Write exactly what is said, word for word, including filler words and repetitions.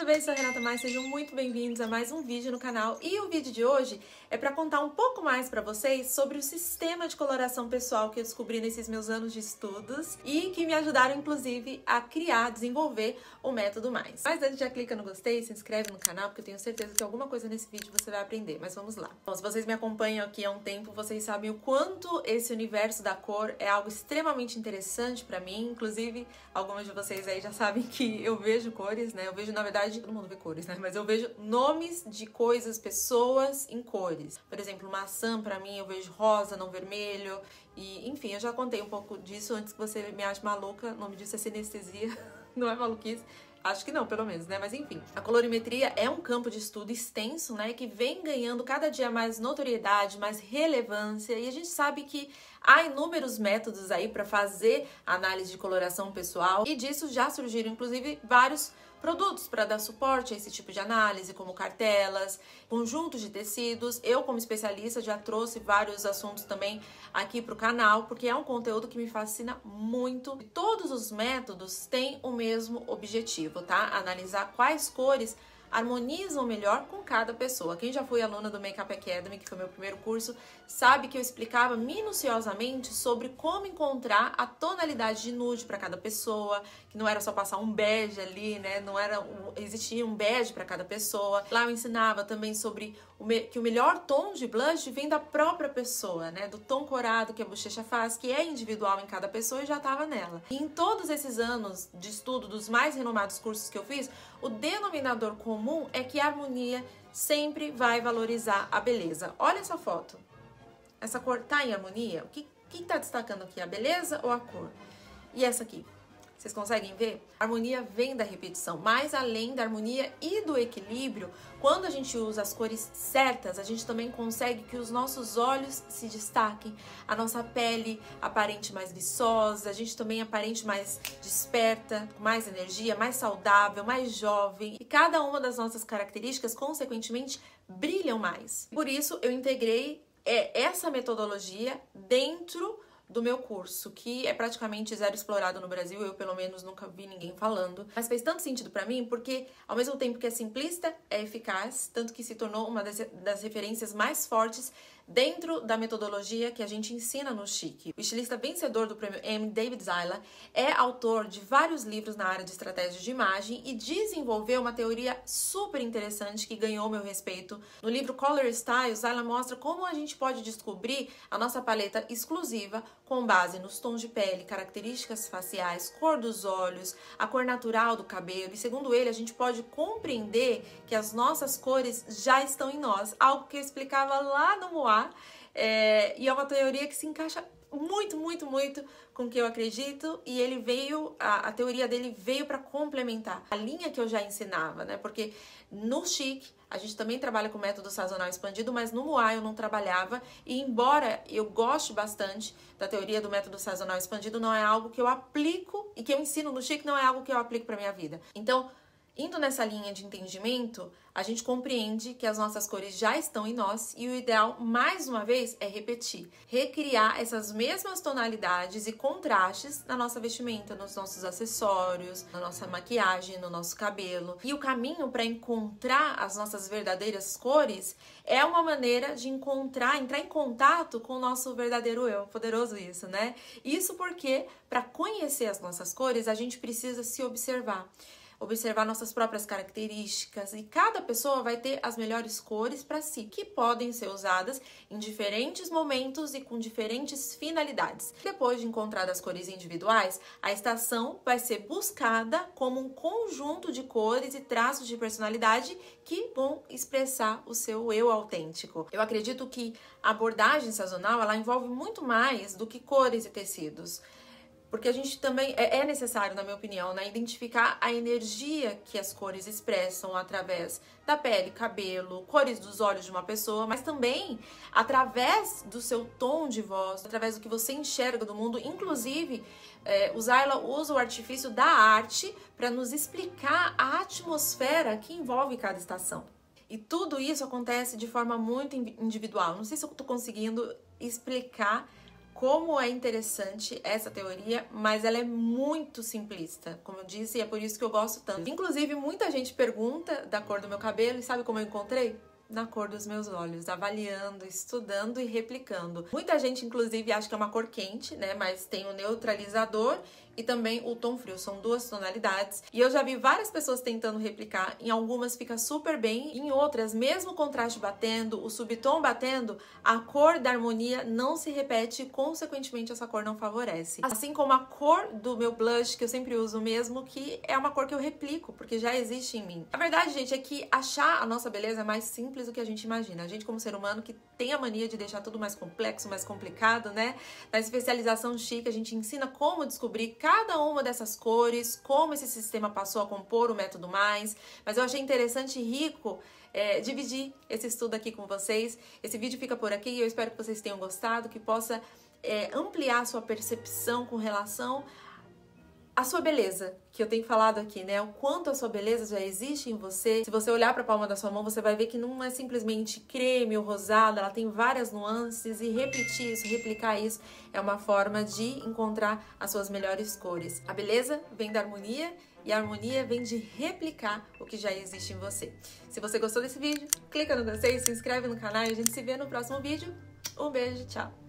bem? Sou a Renata Mais, sejam muito bem-vindos a mais um vídeo no canal. E o vídeo de hoje é para contar um pouco mais para vocês sobre o sistema de coloração pessoal que eu descobri nesses meus anos de estudos e que me ajudaram, inclusive, a criar, desenvolver o método Mais. Mas antes, já clica no gostei, se inscreve no canal, porque eu tenho certeza que alguma coisa nesse vídeo você vai aprender. Mas vamos lá. Bom, se vocês me acompanham aqui há um tempo, vocês sabem o quanto esse universo da cor é algo extremamente interessante para mim. Inclusive, algumas de vocês aí já sabem que eu vejo cores, né? Eu vejo, na verdade, todo mundo vê cores, né? Mas eu vejo nomes de coisas, pessoas em cores. Por exemplo, maçã, pra mim, eu vejo rosa, não vermelho. E, enfim, eu já contei um pouco disso antes que você me ache maluca. O nome disso é sinestesia, não é maluquice. Acho que não, pelo menos, né? Mas enfim, a colorimetria é um campo de estudo extenso, né? Que vem ganhando cada dia mais notoriedade, mais relevância. E a gente sabe que há inúmeros métodos aí para fazer análise de coloração pessoal. E disso já surgiram, inclusive, vários produtos para dar suporte a esse tipo de análise, como cartelas, conjuntos de tecidos. Eu, como especialista, já trouxe vários assuntos também aqui para o canal, porque é um conteúdo que me fascina muito. Todos os métodos têm o mesmo objetivo, tá? Analisar quais cores harmonizam melhor com cada pessoa. Quem já foi aluna do Makeup Academy, que foi meu primeiro curso, sabe que eu explicava minuciosamente sobre como encontrar a tonalidade de nude para cada pessoa, que não era só passar um bege ali, né? Não era um, existia um bege para cada pessoa. Lá eu ensinava também sobre o me, que o melhor tom de blush vem da própria pessoa, né? Do tom corado que a bochecha faz, que é individual em cada pessoa e já estava nela. E em todos esses anos de estudo dos mais renomados cursos que eu fiz, o denominador comum é que a harmonia sempre vai valorizar a beleza. Olha essa foto. Essa cor tá em harmonia? O que que tá destacando aqui? A beleza ou a cor? E essa aqui? Vocês conseguem ver? A harmonia vem da repetição, mas além da harmonia e do equilíbrio, quando a gente usa as cores certas, a gente também consegue que os nossos olhos se destaquem, a nossa pele aparente mais viçosa, a gente também aparente mais desperta, com mais energia, mais saudável, mais jovem. E cada uma das nossas características, consequentemente, brilham mais. Por isso, eu integrei essa metodologia dentro do meu curso, que é praticamente zero explorado no Brasil, eu pelo menos nunca vi ninguém falando, mas fez tanto sentido pra mim porque ao mesmo tempo que é simplista, é eficaz, tanto que se tornou uma das, das referências mais fortes dentro da metodologia que a gente ensina no Chique. O estilista vencedor do prêmio Emmy, David Zyla, é autor de vários livros na área de estratégia de imagem e desenvolveu uma teoria super interessante que ganhou meu respeito. No livro Color Style, Zyla mostra como a gente pode descobrir a nossa paleta exclusiva com base nos tons de pele, características faciais, cor dos olhos, a cor natural do cabelo. E segundo ele, a gente pode compreender que as nossas cores já estão em nós, algo que eu explicava lá no Moá. É, e é uma teoria que se encaixa muito, muito, muito com o que eu acredito, e ele veio, a, a teoria dele veio para complementar a linha que eu já ensinava, né? Porque no Chique a gente também trabalha com método sazonal expandido, mas no Moá eu não trabalhava, e embora eu goste bastante da teoria do método sazonal expandido, não é algo que eu aplico, e que eu ensino no Chique não é algo que eu aplico para minha vida. Então, indo nessa linha de entendimento, a gente compreende que as nossas cores já estão em nós e o ideal, mais uma vez, é repetir. Recriar essas mesmas tonalidades e contrastes na nossa vestimenta, nos nossos acessórios, na nossa maquiagem, no nosso cabelo. E o caminho para encontrar as nossas verdadeiras cores é uma maneira de encontrar, entrar em contato com o nosso verdadeiro eu. Poderoso isso, né? Isso porque, para conhecer as nossas cores, a gente precisa se observar. Observar nossas próprias características, e cada pessoa vai ter as melhores cores para si, que podem ser usadas em diferentes momentos e com diferentes finalidades. Depois de encontrar as cores individuais, a estação vai ser buscada como um conjunto de cores e traços de personalidade que vão expressar o seu eu autêntico. Eu acredito que a abordagem sazonal, ela envolve muito mais do que cores e tecidos. Porque a gente também, é necessário, na minha opinião, né, identificar a energia que as cores expressam através da pele, cabelo, cores dos olhos de uma pessoa, mas também através do seu tom de voz, através do que você enxerga do mundo. Inclusive, é, o Zyla usa o artifício da arte para nos explicar a atmosfera que envolve cada estação. E tudo isso acontece de forma muito individual. Não sei se eu estou conseguindo explicar como é interessante essa teoria, mas ela é muito simplista, como eu disse, e é por isso que eu gosto tanto. Inclusive, muita gente pergunta da cor do meu cabelo, e sabe como eu encontrei? Na cor dos meus olhos, avaliando, estudando e replicando. Muita gente, inclusive, acha que é uma cor quente, né? Mas tem o neutralizador e também o tom frio. São duas tonalidades. E eu já vi várias pessoas tentando replicar. Em algumas fica super bem. Em outras, mesmo o contraste batendo, o subtom batendo, a cor da harmonia não se repete e, consequentemente, essa cor não favorece. Assim como a cor do meu blush, que eu sempre uso mesmo, que é uma cor que eu replico, porque já existe em mim. A verdade, gente, é que achar a nossa beleza é mais simples do que a gente imagina. A gente, como ser humano, que tem a mania de deixar tudo mais complexo, mais complicado, né? Na especialização chique, a gente ensina como descobrir cada uma dessas cores, como esse sistema passou a compor o método mais. Mas eu achei interessante e rico é, dividir esse estudo aqui com vocês. Esse vídeo fica por aqui e eu espero que vocês tenham gostado, que possa é, ampliar a sua percepção com relação a sua beleza, que eu tenho falado aqui, né? O quanto a sua beleza já existe em você. Se você olhar para a palma da sua mão, você vai ver que não é simplesmente creme ou rosado, ela tem várias nuances e repetir isso, replicar isso, é uma forma de encontrar as suas melhores cores. A beleza vem da harmonia e a harmonia vem de replicar o que já existe em você. Se você gostou desse vídeo, clica no gostei, se inscreve no canal e a gente se vê no próximo vídeo. Um beijo, tchau!